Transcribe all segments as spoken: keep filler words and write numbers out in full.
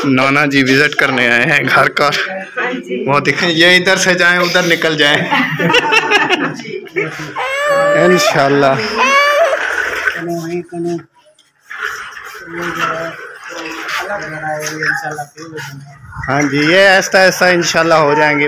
नाना जी visit करने आए हैं घर का। वो दिखें, ये इधर से जाएं उधर निकल जाएं इंशाल्लाह। हाँ जी, ये ऐसा ऐसा इंशाल्लाह हो जाएंगे।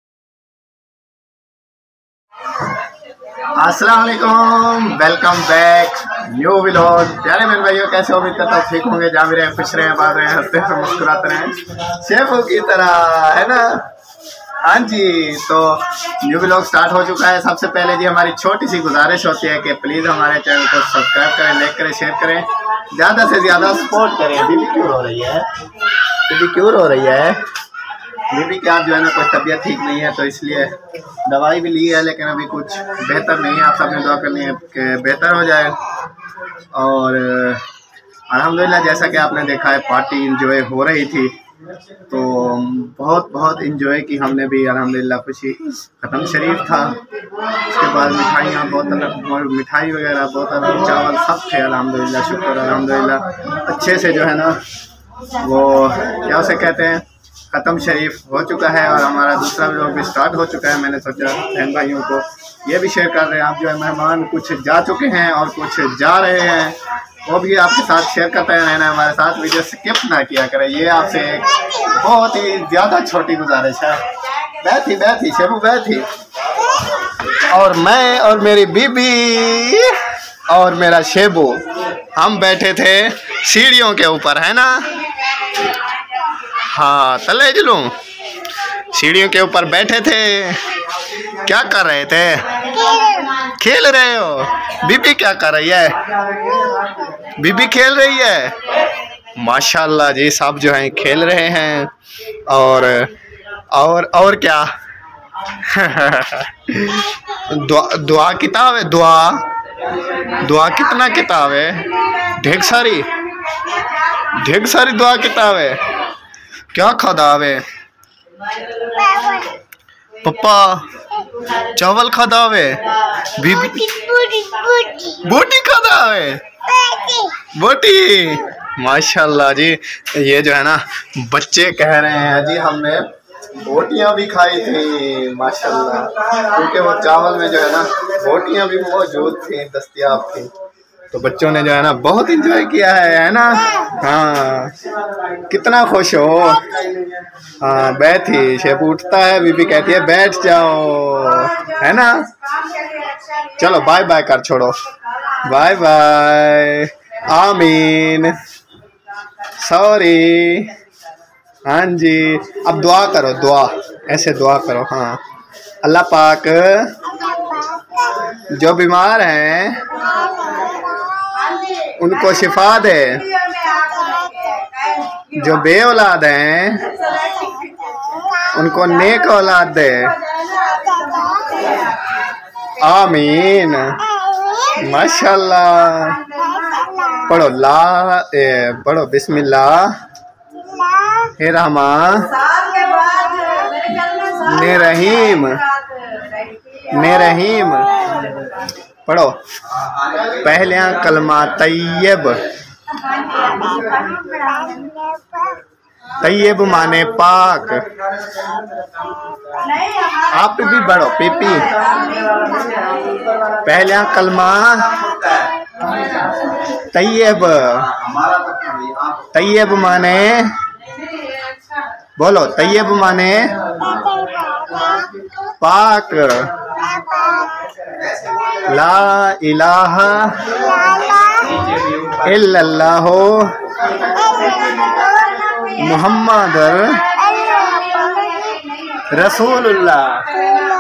अस्सलाम वालेकुम, वेलकम बैक न्यू व्लॉग। प्यारे मेरे भाइयों, कैसे उम्मीद करता हूँ ठीक होंगे, जहाँ भी रहे खुश रहे, बात रहे, हंसते हैं, मुस्कुराते रहें, शेफों की तरह, है ना। हाँ जी, तो न्यू व्लॉग स्टार्ट हो चुका है। सबसे पहले जी हमारी छोटी सी गुजारिश होती है कि प्लीज़ हमारे चैनल को सब्सक्राइब करें, लाइक करें, शेयर करें, ज़्यादा से ज़्यादा सपोर्ट करें। बीबी क्यों रो रही है? बीबी क्यों रो रही है? बीबी की आज जो है ना कुछ तबीयत ठीक नहीं है, तो इसलिए दवाई भी ली है, लेकिन अभी कुछ बेहतर नहीं है। आप सबने दुआ करनी है कि बेहतर हो जाए। और अल्हम्दुलिल्लाह, जैसा कि आपने देखा है, पार्टी इंजॉय हो रही थी, तो बहुत बहुत इंजॉय की हमने भी अल्हम्दुलिल्लाह। खुशी ख़त्म शरीफ था, उसके बाद मिठाइयाँ, बोतल मिठाई वगैरह, बोतल चावल सब थे अल्हम्दुलिल्लाह। शुक्र अल्हम्दुलिल्लाह, अच्छे से जो है ना वो क्या उसे कहते हैं, ख़त्म शरीफ हो चुका है। और हमारा दूसरा व्लॉग भी स्टार्ट हो चुका है। मैंने सोचा बहन भाइयों को ये भी शेयर कर रहे हैं। आप जो है मेहमान कुछ जा चुके हैं और कुछ जा रहे हैं, वो भी आपके साथ शेयर करते रहना। हमारे साथ वीडियो स्किप ना किया करें, ये आपसे एक बहुत ही ज़्यादा छोटी गुजारिश है। बैठी बैठी शेबू बैठी, और मैं और मेरी बीबी और मेरा शेबू हम बैठे थे सीढ़ियों के ऊपर, है ना। हाँ, तले जुलूं सीढ़ियों के ऊपर बैठे थे। क्या कर रहे थे? खेल रहे हो? बीबी क्या कर रही है? बीबी खेल रही है। माशाल्लाह जी, सब जो हैं खेल रहे हैं। और और और क्या दुआ दुआ किताब है। दुआ दुआ कितना किताब है? ढेर सारी ढेर सारी दुआ किताब है। क्या खदावे? पप्पा चावल खदावे, बीबी बोटी खदावे, बोटी। माशाल्लाह जी, ये जो है ना बच्चे कह रहे हैं जी हमने बोटियां भी खाई थी माशाल्लाह, क्योंकि वो चावल में जो है ना बोटियां भी मौजूद थी, दस्तयाब थी। तो बच्चों ने जो है ना बहुत इंजॉय किया है है ना। हाँ, कितना खुश हो। हाँ, बैठी शेप उठता है, बीबी कहती है बैठ जाओ, है ना। चलो बाय बाय कर छोड़ो, बाय बाय, आमीन, सॉरी। हाँ जी, अब दुआ करो, दुआ ऐसे दुआ करो। हाँ, अल्लाह पाक जो बीमार हैं उनको शिफा दे, जो बे औलाद हैं उनको नेक औलाद दे, आमीन। माशाल्लाह। पढ़ो ला ए, पढ़ो बिस्मिल्लाह हे रहमान ने रहीम, ने रहीम। पढ़ो पहले कलमा तैयब, तैयब माने पाक। आप भी पढ़ो पीपी। पहले कलमा तैयब, तैयब माने बोलो, तैयब माने पाक। ला इलाहा इल्लल्लाह मुहम्मद रसूलुल्लाह।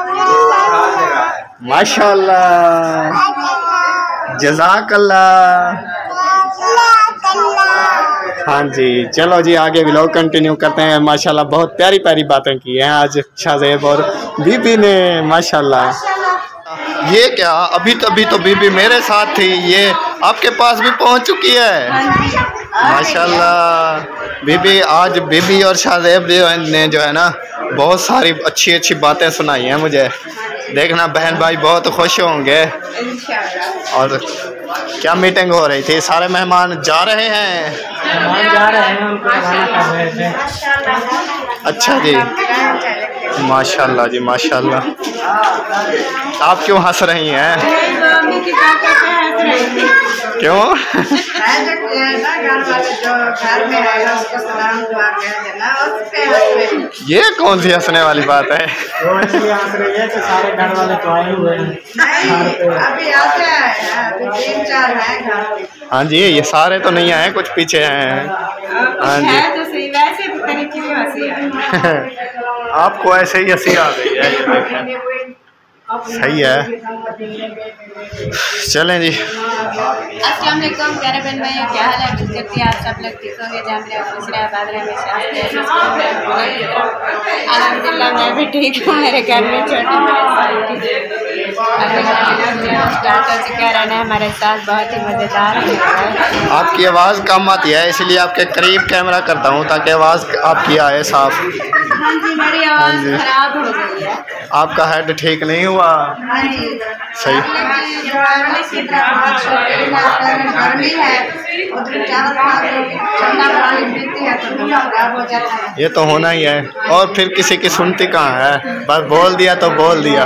माशाल्लाह, जज़ाकल्लाह। हाँ जी, चलो जी आगे व्लॉग कंटिन्यू करते हैं। माशाल्लाह बहुत प्यारी प्यारी बातें की हैं आज शाहज़ेब और बीबी ने, माशाल्लाह। ये क्या, अभी तो अभी तो बीबी मेरे साथ थी, ये आपके पास भी पहुंच चुकी है। माशाल्लाह बीबी, आज बीबी और शाहज़ेब ने जो है ना बहुत सारी अच्छी अच्छी बातें सुनाई हैं मुझे। देखना बहन भाई बहुत खुश होंगे। और क्या मीटिंग हो रही थी? सारे मेहमान जा रहे हैं? मेहमान जा रहे हैं, उनको रवाना कर रहे थे। अच्छा जी, माशाल्लाह जी माशाल्लाह। आप क्यों हंस रही हैं? क्यों? ये कौन सी हंसने वाली बात है? वो इसलिए हंस रही है कि सारे घर वाले तो आए हुए हैं। हाँ जी, ये सारे तो नहीं आए, कुछ पीछे हैं। हाँ जी, आपको ऐसे ही हंसी आ गई है, ये देखें। सही है, चलें जी। अस्सलाम वालेकुम प्यारे बहन भाइयों, क्या हाल है? उम्मीद करती है आप सब लोग ठीक होंगे। जहाँ मेरे खुश रहे आबाद रहे हमेशा। अल्हम्दुलिल्लाह मैं भी ठीक हूँ। मेरे घर में छोटे स्टार्ट हो चुका है रहना। हमारे साथ बहुत ही मज़ेदार है। आपकी आवाज़ कम आती है, इसलिए आपके करीब कैमरा करता हूँ ताकि आवाज़ आपकी आए साफ। हाँ जी, मेरी आवाज़ खराब हो गई है। आपका हेड ठीक नहीं हुआ? नहीं सही। ये तो होना ही है, और फिर किसी की सुनती कहाँ है? बस बोल दिया तो बोल दिया।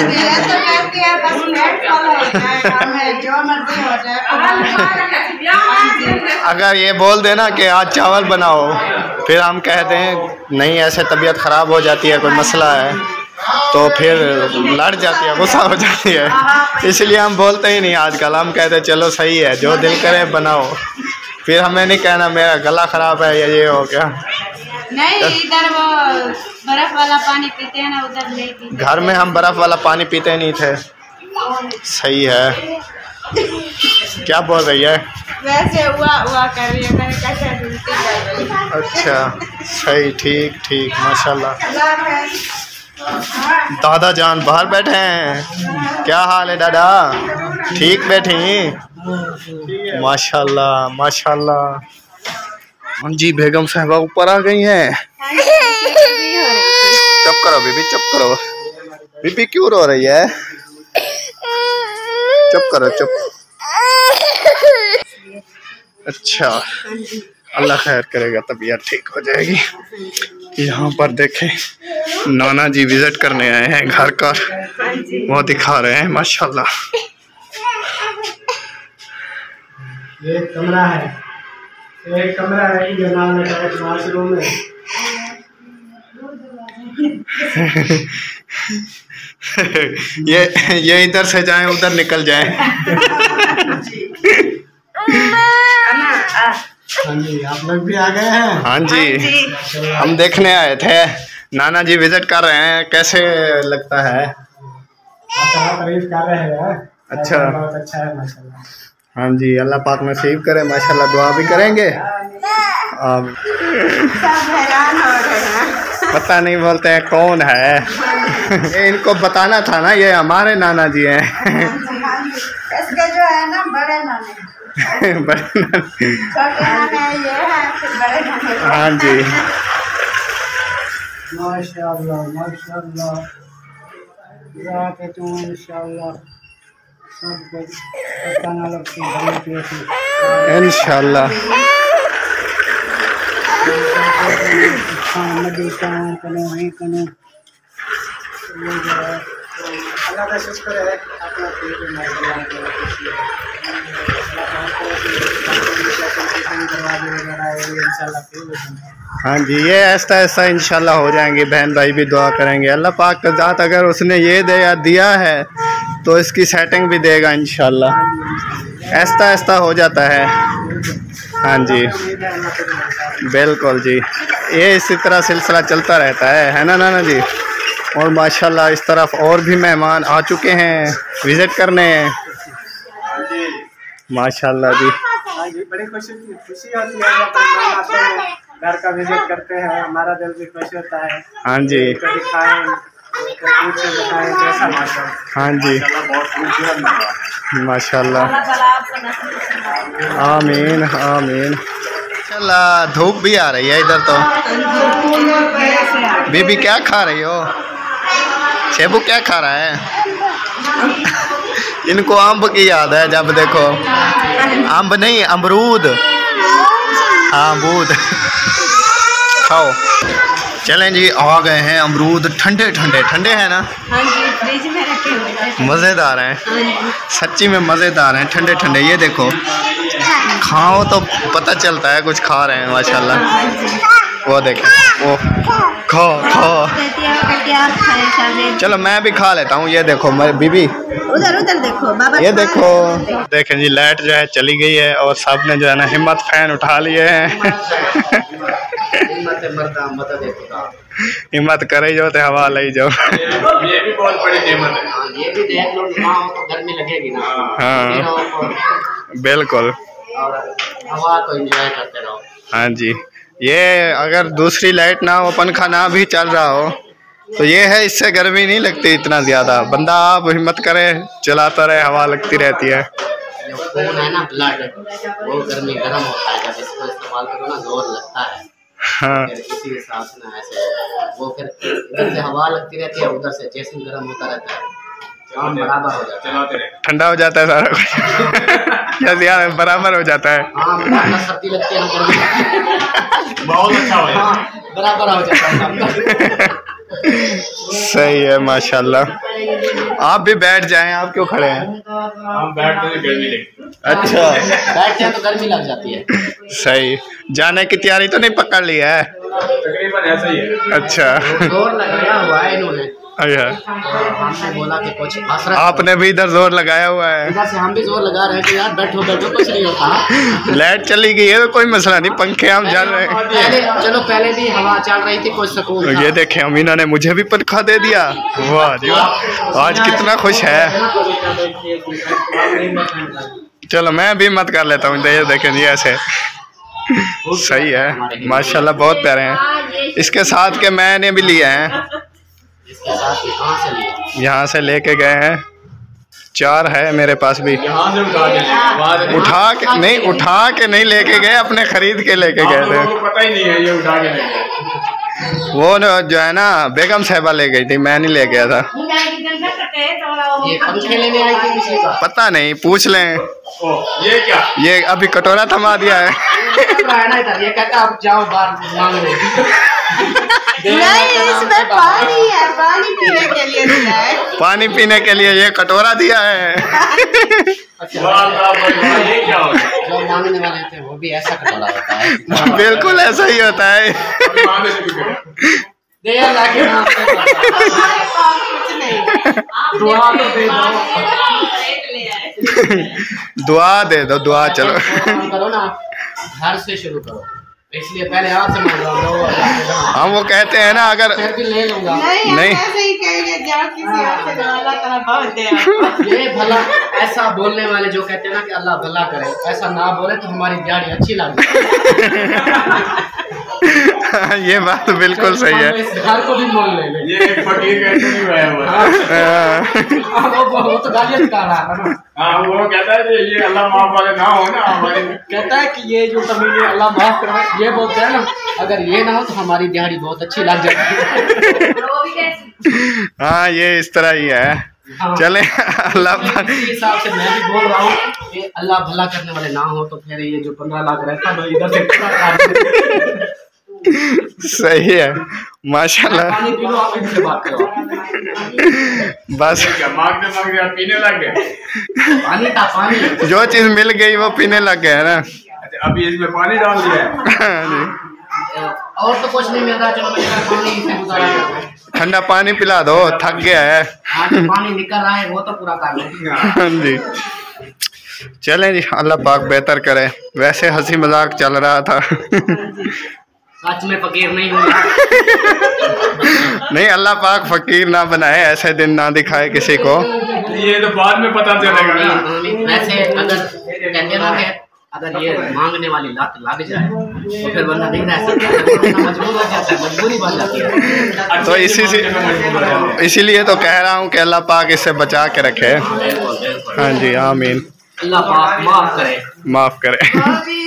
अगर ये बोल देना कि आज चावल बनाओ, फिर हम कहते हैं नहीं ऐसे तबीयत ख़राब हो जाती है, कोई मसला है, तो फिर लड़ जाती है, गुस्सा हो जाती है। इसलिए हम बोलते ही नहीं आजकल। हम कहते चलो सही है, जो दिल करे बनाओ। फिर हमें नहीं कहना मेरा गला ख़राब है या ये हो गया। नहीं, इधर वो बर्फ़ वाला पानी पीते हैं ना, उधर नहीं पीते। घर में हम बर्फ़ वाला पानी पीते नहीं थे। सही है। क्या बोल रही है? वैसे हुआ हुआ कर रही है, मैंने कहा उल्टी कर रही है। अच्छा, सही, ठीक ठीक, माशाल्लाह। दादा जान बाहर बैठे हैं। क्या हाल है दादा? ठीक बैठी? माशाल्लाह माशाल्लाह। हाँ जी, बेगम साहबा ऊपर आ गई हैं। चुप करो बीबी, चुप करो। बीबी क्यों रो रही है? चुप करो, चुप। अच्छा, अल्लाह खैर करेगा, तबीयत ठीक हो जाएगी। यहाँ पर देखें, नाना जी विजिट करने आए हैं घर का, वो दिखा रहे हैं माशाल्लाह। ये कमरा है, एक कमरा है जो नाम है वाशरूम है। ये ये इधर से जाएं उधर निकल जाएं। हाँ जी, आप लोग भी आ गए हैं? हाँ जी, हम देखने आए थे। नाना जी विजिट कर रहे हैं, कैसे लगता है? तारीफ कर रहे हैं। अच्छा, बहुत अच्छा है माशाल्लाह। हाँ जी, अल्लाह पाक नसीब करे माशाल्लाह। दुआ भी करेंगे। आमीन। सब हैरान हो रहे हैं, पता नहीं बोलते हैं कौन है। ये इनको बताना था ना, ये हमारे नाना जी हैं। इसके जो है ना बड़े नाने, बड़े नाना, छोटे नाने ये हैं, फिर बड़े नाने। हाँ जी, माशाल्लाह माशाल्लाह। इंशाल्लाह सब कुछ इंशाल्लाह। अल्लाह का शुक्र है। हाँ जी, ये ऐसा ऐसा इंशाल्लाह हो जाएंगे। बहन भाई भी दुआ करेंगे, अल्लाह पाक का ज़ात अगर उसने ये दिया दिया है तो इसकी सेटिंग भी देगा इंशाल्लाह। ऐसा ऐसा हो जाता है। हाँ जी, बिल्कुल जी, ये इसी तरह सिलसिला चलता रहता है है ना नाना जी? और माशाल्लाह इस तरफ और भी मेहमान आ चुके हैं विज़िट करने। माशाल्लाह जी, बड़ी खुशी खुशी होती है जब मेहमान आते हैं, घर का विजिट करते हैं, हमारा दिल भी खुश होता है। हाँ जी, हाँ जी, माशाल्लाह। आमीन आमीन। माशाल्लाह, धूप भी आ रही है इधर तो। बीबी क्या खा रही हो? शेबू क्या खा रहा है? इनको अम्ब की याद है जब देखो, अम्ब नहीं अमरूद, हाँ अमरूद खाओ। चलें जी, आ गए हैं अमरूद, ठंडे ठंडे ठंडे हैं ना। हाँ जी, फ्रिज में रखे हुए हैं। मज़ेदार हैं, हाँ सच्ची में मज़ेदार हैं, ठंडे ठंडे। ये देखो, खाओ तो पता चलता है कुछ खा रहे हैं माशाल्लाह। वो देखें, वो खो खो। चलो मैं भी खा लेता हूँ। ये देखो मेरी बीबी, उधर उधर देखो बाबा, ये देखो। देखें जी, लाइट जो है चली गई है और सब ने जो है ना हिम्मत फैन उठा लिए हैं। हिम्मत करे जो तो हवा ले जाओ। ये भी बहुत बड़ी नेमत है। ये भी देख लो, ना हो तो गर्मी लगेगी ना। हाँ बिल्कुल, और हवा तो एंजॉय करते रहो। हाँ जी। ये अगर दूसरी लाइट ना हो, पंखा ना भी चल रहा हो, तो ये है इससे गर्मी नहीं लगती इतना ज़्यादा। बंदा आप हिम्मत करे, चलाता रहे, हवा लगती रहती है। जो खून है ना, ब्लड, वो गर्मी गर्म होता है। जब इसको इस्तेमाल करो ना, जोर लगता है। हाँ फिर इसी हिसाब से ना ऐसे वो फिर इधर से हवा लगती रहती है, उधर से जिस्म गर्म होता रहता है, काम बराबर हो जाता है, ठंडा हो जाता है सारा कुछ। या यार बराबर हो जाता है। हाँ बराबर, सर्दी लगती है ना, गर्मी बहुत अच्छा हो हाँ बराबर हो जाता है। सही है माशाल्लाह। आप भी बैठ जाएं, आप क्यों खड़े हैं? हम बैठते हैं, गर्मी लगती है। अच्छा, बैठते हैं तो गर्मी लग जाती है। सही। जाने की तैयारी तो नहीं पकड़ ली है? तकरीबन ऐसा ही है। अच्छा जोर लगाया हुआ है इन्होंने, अच्छा, हमने बोला कि कुछ असर। आपने भी इधर जोर लगाया हुआ है। इधर से हम भी जोर लगा रहे हैं कि यार बैठो बैठो, कुछ नहीं होता। लाइट चली गई है तो कोई मसला नहीं, पंखे हम चल रहे हैं। पहले चलो, पहले भी हवा चल रही थी, कुछ सुकून था। ये देखें, अमीना ने मुझे भी पंखा दे दिया। वाह जी वाह, आज कितना खुश है। चलो मैं भी मत कर लेता हूँ। ये देखें जी, ऐसे सही है माशाल्लाह, बहुत प्यारे हैं। इसके साथ के मैंने भी लिए हैं, इसके साथ ही कहाँ से लिया? यहाँ से लेके गए हैं। चार है मेरे पास भी। यहाँ से उठा के ले, वहाँ से उठा के नहीं, उठा के नहीं लेके गए, अपने खरीद के लेके गए थे। आपको पता ही नहीं है, ये उठा के ले गए। वो न, जो है ना, बेगम साहिबा ले गई थी, मैं नहीं ले गया था। ये पंखे लेने आई थी किसी का? पता नहीं, पूछ लें। ओ, ये क्या? ये अभी कटोरा थमा दिया है। है ना इधर, ये कहता आप जाओ बाहर मांग लो। नहीं, इसमें पानी है, पानी पीने के लिए दिया है। पानी पीने के लिए ये कटोरा दिया है। वाह वाह वाह, ये क्या हो गया? जो मांगने वाले थे वो भी ऐसा कटोरा होता है। बिल्कुल ऐसा ही होता है। मांगे से भी करो। दे यार लाके ना, कुछ नहीं, दुआ तो दे दो, दुआ दे दो, दुआ। चलो काम करो ना, घर से शुरू करो, इसलिए पहले आपसे मांग लो। हम वो कहते हैं ना, अगर फिर भी ले लूंगा। नहीं, नहीं। ऐसे ही कहेंगे, जाओ किसी और से दो, अल्लाह ताला बहुत दे आपको। ये भला, ऐसा बोलने वाले जो कहते हैं ना कि अल्लाह भला करे, ऐसा ना बोले तो हमारी दिहाड़ी अच्छी लगती। ये बात बिल्कुल सही है। इस घर को भी मोल ले ले। ये एक फकीर का इंटरव्यू आया हुआ है। हाँ, वो वो तो गालियाँ निकाल रहा था ना। हाँ, वो कहता है कि ये अल्लाह माफ वाले ना हो ना हमारे। कहता है कि ये जो कमीने अल्लाह माफ करे, ये बोलते हैं ना, अगर ये ना हो तो हमारी दिहाड़ी बहुत अच्छी लग जाती है। हाँ, ये इस तरह ही है। हाँ। चले अल्लाह पाक। इसी हिसाब से मैं भी बोल रहा हूँ कि अल्लाह भला करने वाले ना हो तो फिर ये जो पंद्रह लाख रहता है इधर से पूरा काट। सही है माशाल्लाह। पानी पी लो, आप इनसे बात करो। बस क्या मांगते मांगते आप पीने लग गए? पानी का पानी, जो चीज मिल गई वो पीने लग गए है ना। अच्छा, अभी इसमें पानी डाल दिया है। और तो कुछ नहीं मिल रहा। चलो मैं पानी से गुजारा करता हूं। ठंडा पानी पिला दो, थक गया है। हाँ, जो पानी निकल रहा है वो तो पूरा काम है। हाँ जी, चलें जी, अल्लाह पाक बेहतर करे। वैसे हंसी मजाक चल रहा था। सच में फकीर नहीं हूँ। नहीं, अल्लाह पाक फकीर ना बनाए, ऐसे दिन ना दिखाए किसी को। ये तो बाद में पता चलेगा ना। वैसे अगर कहते ना कि अगर ये मांगने वाली लत लग जाए तो फिर बंदा नहीं रह सकता, मजबूर हो जाता है, मजबूरी बन जाती है। तो इसी से इसीलिए तो कह रहा हूँ कि अल्लाह पाक इससे बचा के रखे। हाँ जी, आमीन। अल्लाह पाक माफ करे। माफ करे।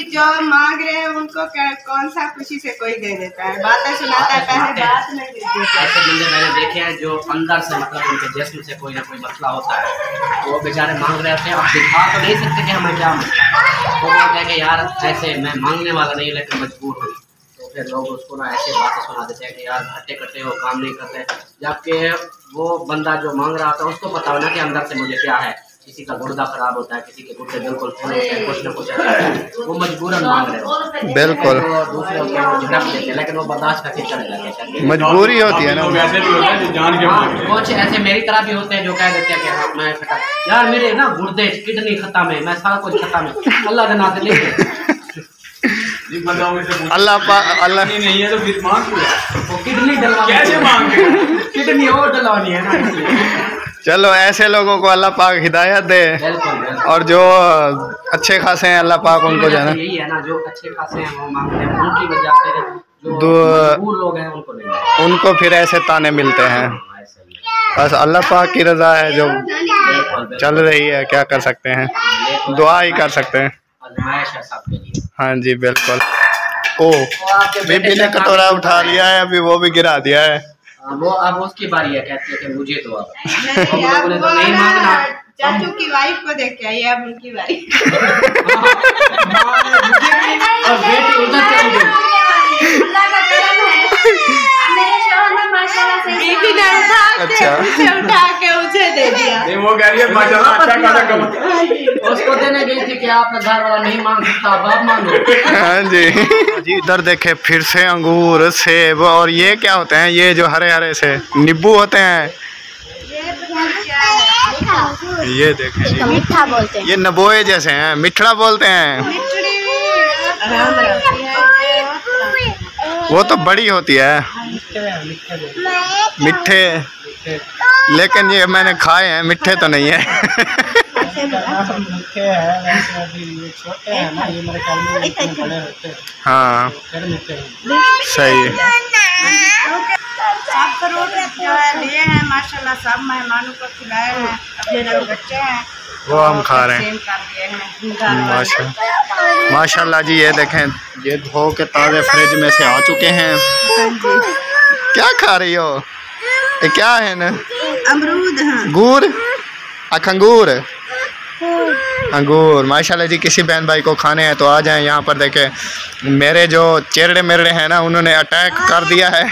जो मांग रहे हैं उनको क्या कौन सा खुशी से कोई दे देता है, बातें सुनाता है, पहले बात नहीं देता। ऐसे बंदे मैंने देखे हैं जो अंदर से मतलब उनके जिस्म से कोई ना कोई मसला होता है, वो बेचारे मांग रहे होते हैं, अब दिखा तो नहीं सकते कि हमें क्या मसला है, वो बोलते हैं कि यार ऐसे मैं मांगने वाला नहीं लेकिन मजबूर हूँ। तो फिर लोग उसको ना ऐसे बातें सुना देते हैं कि यार हट्टे कट्टे हो, काम नहीं करते, जबकि वो बंदा जो मांग रहा होता है उसको पता हो ना कि अंदर से मुझे क्या है। किसी का गुर्दा खराब होता है, किसी के गुर्दे बिल्कुल फूल होते हैं, कुछ ना कुछ ऐसा है, वो मजबूरन मांग रहे होते हैं। बिल्कुल तो दूसरे होते हैं वो झड़क देते हैं, लेकिन वो बर्दाश्त करके चले जाते हैं। मजबूरी होती है ना। हाँ, कुछ ऐसे मेरी तरह भी होते हैं जो कह देते हैं कि हाँ मैं खत्म, यार मेरे ना गुर्दे किडनी खत्म है, मैं सारा कुछ खत्म है, अल्लाह के नाते नहीं अल्लाह पाक अल्लाह नहीं है तो फिर मांग वो किडनी डलवानी, कैसे मांग किडनी और डलवानी है ना, इसलिए। चलो ऐसे लोगों को अल्लाह पाक हिदायत दे, और जो अच्छे खासे हैं अल्लाह पाक उनको जाना। यही है ना, जो अच्छे खासे हैं वो मांगते हैं, उनकी वजह से जो मजबूर लोग हैं उनको नहीं, उनको फिर ऐसे ताने मिलते हैं। बस अल्लाह पाक की रजा है जो चल रही है, क्या कर सकते हैं, दुआ ही कर सकते हैं। हाँ जी बिल्कुल। ओ बीबी ने कटोरा उठा लिया है, अभी वो भी गिरा दिया है। वो अब उसकी बारी है, कहती है कि मुझे तो अब तो नहीं मांगना। चाचू की वाइफ को देख के आई, अब उनकी बारी। और बेटी उधर चली गई। अच्छा उठा के उसे दे दिया। वो कह रही है माशाल्लाह अच्छा खासा कम। उसको देने गई थी कि आपका घर वाला नहीं मांग सकता, बाप मांगो। हाँ जी जी। इधर देखे फिर से अंगूर, सेब, और ये क्या होते हैं, ये जो हरे हरे से नींबू होते हैं, ये देखे मीठा बोलते हैं, ये नबोए जैसे हैं, मिठड़ा बोलते हैं। वो तो बड़ी होती है, मिठे, लेकिन ये मैंने खाए हैं, मिठे तो नहीं है। हाँ सही है। सब फ्रूट जो है लिए हैं माशाल्लाह, सब मेहमानों को खिलाए हैं, अपने जो बच्चे हैं वो हम खा रहे हैं माशा माशाल्लाह जी। ये देखें, ये धो के ताज़े फ्रिज में से आ चुके हैं। क्या खा रही हो, ये क्या है ना, अमरूद हैं, गुड़ अखंगूर अंगूर। माशाल्लाह जी, किसी बहन भाई को खाने हैं तो आ जाएं यहाँ पर। देखें मेरे जो चेहरे मेरे हैं ना, उन्होंने अटैक कर दिया है।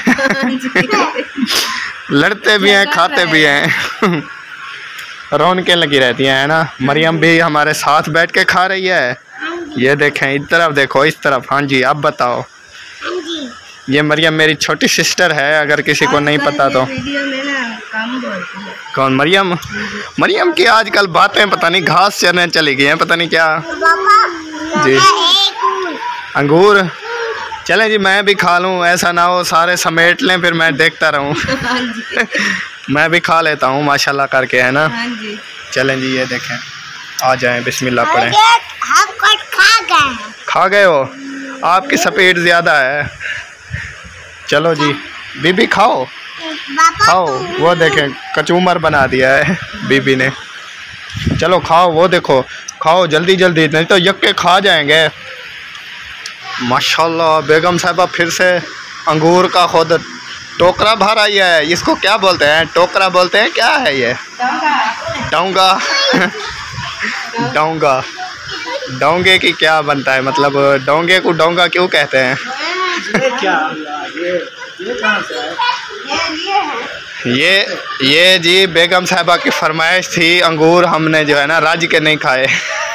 लड़ते भी हैं, खाते भी हैं। रौनकें लगी रहती हैं, है ना। मरियम भी हमारे साथ बैठ के खा रही है। ये देखें, इस तरफ देखो, इस तरफ। हाँ जी, अब बताओ। ये मरियम मेरी छोटी सिस्टर है, अगर किसी को नहीं पता तो। कौन मरियम? मरियम की आजकल बातें पता नहीं घास चरने चली गई हैं, पता नहीं क्या जी। अंगूर चलें जी, मैं भी खा लूँ, ऐसा ना हो सारे समेट लें फिर मैं देखता रहूँ। मैं भी खा लेता हूँ माशाल्लाह करके, है ना। चलें जी, ये देखें, आ जाएं, बिस्मिल्लाह पढ़ें। खा गए हो? आपकी स्पीड ज़्यादा है। चलो जी बीबी खाओ खाओ। वो देखें कचूमर बना दिया है बीबी ने। चलो खाओ, वो देखो, खाओ जल्दी जल्दी, नहीं तो यक्के खा जाएंगे। माशाल्लाह बेगम साहिबा फिर से अंगूर का खुद टोकरा भर आई है। इसको क्या बोलते हैं? टोकरा बोलते हैं, क्या है ये? डोंगा। डोंगा डोंगे की क्या बनता है, मतलब डोंगे को डोंगा क्यों कहते हैं? ये क्या ये ये कहाँ से है? ये ये जी बेगम साहिबा की फरमाइश थी। अंगूर हमने जो है ना रज के नहीं खाए।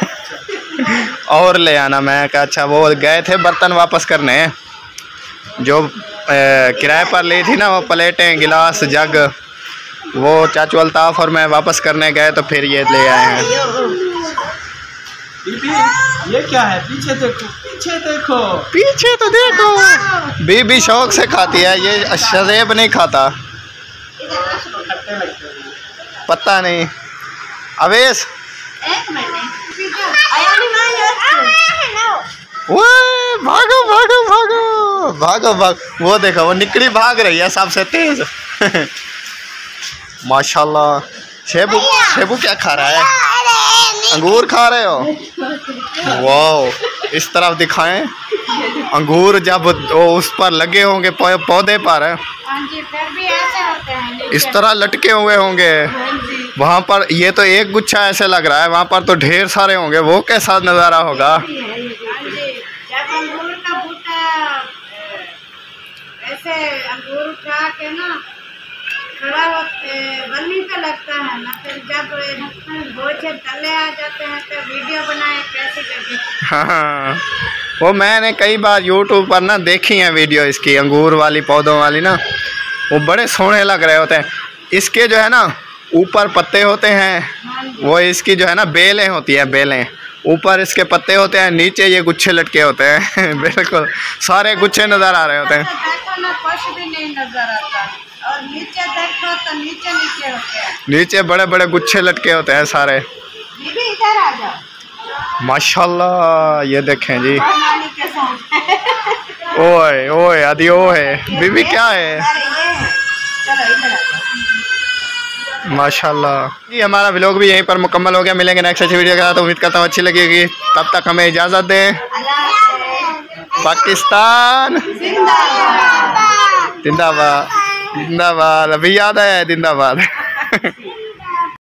और ले आना। मैं कहा अच्छा, वो गए थे बर्तन वापस करने, जो किराए पर ली थी ना, वो प्लेटें, गिलास, जग, वो चाचू अल्ताफ़ और मैं वापस करने गए तो फिर ये ले आए हैं। बीबी ये क्या है? पीछे देखो, पीछे देखो, पीछे तो देखो। बीबी शौक से खाती है, ये शरेब नहीं खाता। पता नहीं। अवेश वो भागो भागो भागो भागो भाग। वो देखो, वो निकड़ी भाग रही है सबसे तेज। माशाल्लाह। शेबू शेबू क्या खा रहा है? अंगूर खा रहे हो? वाओ। इस तरफ दिखाएं। अंगूर जब वो उस पर लगे होंगे पौधे पर, हाँ जी, फिर भी ऐसे होते हैं नीचे। इस तरह लटके हुए होंगे वहाँ पर। ये तो एक गुच्छा ऐसे लग रहा है, वहाँ पर तो ढेर सारे होंगे। वो कैसा नज़ारा होगा। हाँ जी, जब अंगूर का बूटा ऐसे अंगूर उठा के ना खड़ा होते बन्नी पे लगता है ना, फिर जब बोझे तले आ जाते हैं तो वीडियो बनाए कैसे लगे। हाँ, वो मैंने कई बार यूट्यूब पर ना देखी है वीडियो इसकी, अंगूर वाली पौधों वाली ना। वो बड़े सोहने लग रहे होते हैं। इसके जो है ना ऊपर पत्ते होते हैं, वो इसकी जो है ना बेलें होती हैं, बेलें। ऊपर इसके पत्ते होते हैं, नीचे ये गुच्छे लटके होते हैं। बिल्कुल सारे गुच्छे नज़र आ रहे होते हैं। देखो ना, कुछ भी नहीं नजर आता। और नीचे देखो तो नीचे नीचे होते हैं, नीचे बड़े बड़े गुच्छे लटके होते हैं सारे। दीदी इधर आ जाओ। माशाल्लाह, ये देखें जी। और नानी के साथ। ओए ओए आदि ओए बीबी क्या है। अरे ये है। चलो इधर आ जाओ। माशाल्लाह। ये हमारा व्लॉग भी यहीं पर मुकम्मल हो गया। मिलेंगे नेक्स्ट अच्छी वीडियो के साथ। उम्मीद करता हूँ अच्छी लगेगी। तब तक हमें इजाज़त दें। पाकिस्तान जिंदाबाद। जिंदाबाद। अभी याद आया है जिंदाबाद।